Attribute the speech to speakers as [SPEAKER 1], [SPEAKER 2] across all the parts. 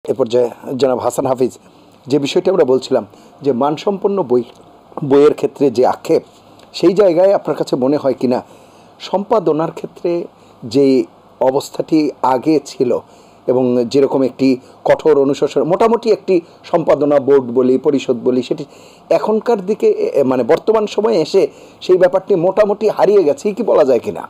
[SPEAKER 1] এ পর্যায়ে জনাব হাসান হাফিজ, যে বিষয়টা আমরা বলছিলাম যে মানসম্পন্ন বইয়ের ক্ষেত্রে যে আক্ষেপ, সেই জায়গায় আপনার কাছে মনে হয় কিনা সম্পাদনার ক্ষেত্রে যে অবস্থাটি আগে ছিল এবং যেরকম একটি কঠোর অনুশাসন, মোটামুটি একটি সম্পাদনা বোর্ড বলি, পরিষদ বলি, সেটি এখনকার দিকে মানে বর্তমান সময়ে এসে সেই ব্যাপারটি মোটামুটি হারিয়ে গেছে কি বলা যায় কিনা?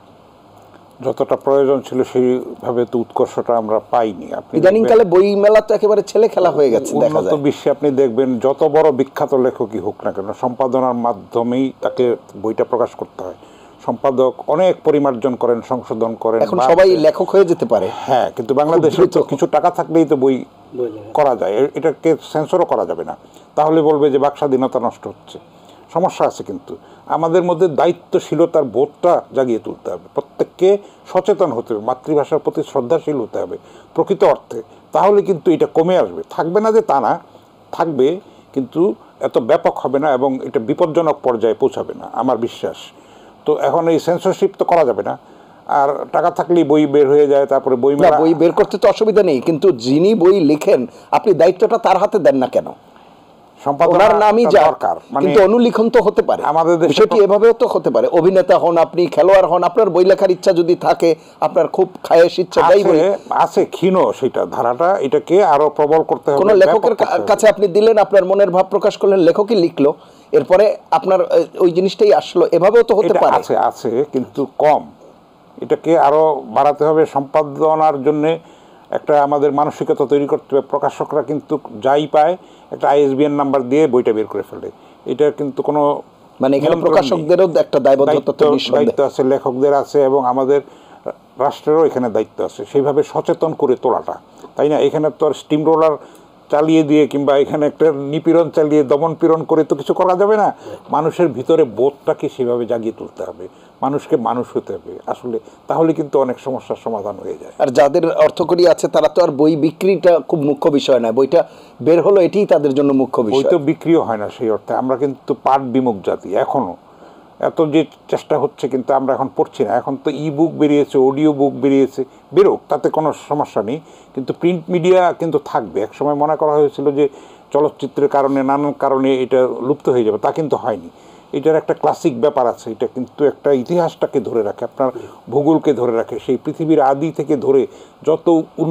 [SPEAKER 2] যতটা প্রয়োজন ছিল সেইভাবে তো উৎকর্ষটা আমরা পাইনি।
[SPEAKER 1] ইদানিংকালে বই মেলা তো একেবারে ছেলে খেলা হয়ে গেছে। দেখা যায়
[SPEAKER 2] উন্নত বিশ্বে আপনি দেখবেন যত বড় বিখ্যাত লেখকই হোক না কেন, সম্পাদনার মাধ্যমেই তাকে বইটা প্রকাশ করতে হয়। সম্পাদক অনেক পরিমার্জন করেন, সংশোধন করেন।
[SPEAKER 1] এখন সবাই লেখক হয়ে যেতে পারে,
[SPEAKER 2] হ্যাঁ, কিন্তু বাংলাদেশে তো কিছু টাকা থাকলেই তো বই করা যায়, এটাকে সেন্সরও করা যাবে না। তাহলে বলবে যে বাক স্বাধীনতা নষ্ট হচ্ছে। সমস্যা আছে, কিন্তু আমাদের মধ্যে দায়িত্বশীলতার বোধটা জাগিয়ে তুলতে হবে। প্রত্যেককে সচেতন হতে হবে, মাতৃভাষার প্রতি শ্রদ্ধাশীল হতে হবে প্রকৃত অর্থে। তাহলে কিন্তু এটা কমে আসবে। থাকবে না যে তা না, থাকবে, কিন্তু এত ব্যাপক হবে না এবং এটা বিপজ্জনক পর্যায়ে পৌঁছাবে না, আমার বিশ্বাস। তো এখন এই সেন্সরশিপ তো করা যাবে না। আর টাকা থাকলেই বই বের হয়ে যায়, তারপরে বই
[SPEAKER 1] বের করতে তো অসুবিধা নেই, কিন্তু যিনি বই লিখেন আপনি দায়িত্বটা তার হাতে দেন না কেন? সম্পাদনার নামই দরকার, কিন্তু অনুলিখন তো হতে পারে। আমাদের বিষয়টি এভাবেও তো হতে পারে। অভিনেতা হন আপনি, খেলোয়াড় হন, আপনার বই লেখার ইচ্ছা যদি থাকে, আপনার খুব খায়েশ ইচ্ছা
[SPEAKER 2] আছে, ক্ষীণ সেটা ধারাটা, এটাকে আরো প্রবল করতে হবে।
[SPEAKER 1] কোন লেখকের কাছে আপনি দিলেন, আপনার মনের ভাব প্রকাশ করলেন, লেখকই লিখলো, এরপরে আপনার ওই জিনিসটাই আসলো, এভাবেও তো হতে পারে।
[SPEAKER 2] আছে কিন্তু কম। এটাকে আরো বাড়াতে হবে। সম্পাদনার জন্য একটা আমাদের মানসিকতা তৈরি করতে হবে। প্রকাশকরা কিন্তু যাই পায় একটা ISBN নাম্বার দিয়ে বইটা বের করে ফেলে। এটা কিন্তু কোনো
[SPEAKER 1] মানে এখানে প্রকাশকদেরও একটা দায়িত্ব
[SPEAKER 2] আছে, লেখকদের আছে, এবং আমাদের রাষ্ট্রেরও এখানে দায়িত্ব আছে সেইভাবে সচেতন করে তোলাটা, তাই না? এখানে তো আর স্টিম রোলার চালিয়ে দিয়ে কিংবা এখানে একটা নিপীড়ন চালিয়ে দমন পীড়ন করে তো কিছু করা যাবে না। মানুষের ভিতরে বোধটাকে সেভাবে জাগিয়ে তুলতে হবে, মানুষকে মানুষ হতে হবে আসলে, তাহলে কিন্তু অনেক সমস্যার সমাধান হয়ে যায়।
[SPEAKER 1] আর যাদের অর্থকড়ি আছে তারা তো আর বই বিক্রিটা খুব মুখ্য বিষয় না, বইটা বের হলো এটাই তাদের জন্য মুখ্য বিষয়।
[SPEAKER 2] বই তো বিক্রিও হয় না সেই অর্থে। আমরা কিন্তু পাঠ বিমুখ জাতি এখনো। এত যে চেষ্টা হচ্ছে, কিন্তু আমরা এখন পড়ছি না। এখন তো বুক বেরিয়েছে, অডিও বুক বেরিয়েছে, বেরোক, তাতে কোনো সমস্যা নেই, কিন্তু প্রিন্ট মিডিয়া কিন্তু থাকবে। একসময় মনে করা হয়েছিল যে চলচ্চিত্রের কারণে, নানান কারণে এটা লুপ্ত হয়ে যাবে, তা কিন্তু হয়নি। এটার একটা ক্লাসিক ব্যাপার আছে, এটা কিন্তু একটা ইতিহাসটাকে ধরে রাখে, আপনার ভূগোলকে ধরে রাখে। সেই পৃথিবীর আদি থেকে ধরে যত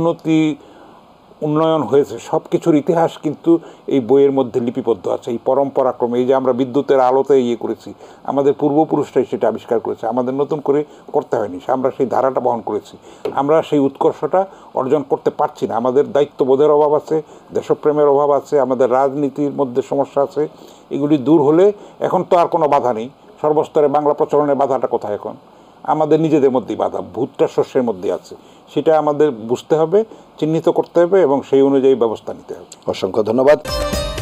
[SPEAKER 2] উন্নয়ন হয়েছে সব কিছুর ইতিহাস কিন্তু এই বইয়ের মধ্যে লিপিবদ্ধ আছে। এই পরম্পরাক্রমে, এই যে আমরা বিদ্যুতের আলোতে করেছি, আমাদের পূর্বপুরুষরাই সেটা আবিষ্কার করেছে, আমাদের নতুন করে করতে হয়নি। আমরা সেই ধারাটা বহন করেছি, আমরা সেই উৎকর্ষটা অর্জন করতে পারছি না। আমাদের দায়িত্ববোধের অভাব আছে, দেশপ্রেমের অভাব আছে, আমাদের রাজনীতির মধ্যে সমস্যা আছে। এগুলি দূর হলে, এখন তো আর কোনো বাধা নেই, সর্বস্তরে বাংলা প্রচলনের বাধাটা কোথায়? এখন আমাদের নিজেদের মধ্যেই বাধা, ভূতটা শস্যের মধ্যে আছে। সেটা আমাদের বুঝতে হবে, চিহ্নিত করতে হবে এবং সেই অনুযায়ী ব্যবস্থা নিতে হবে।
[SPEAKER 1] অসংখ্য ধন্যবাদ।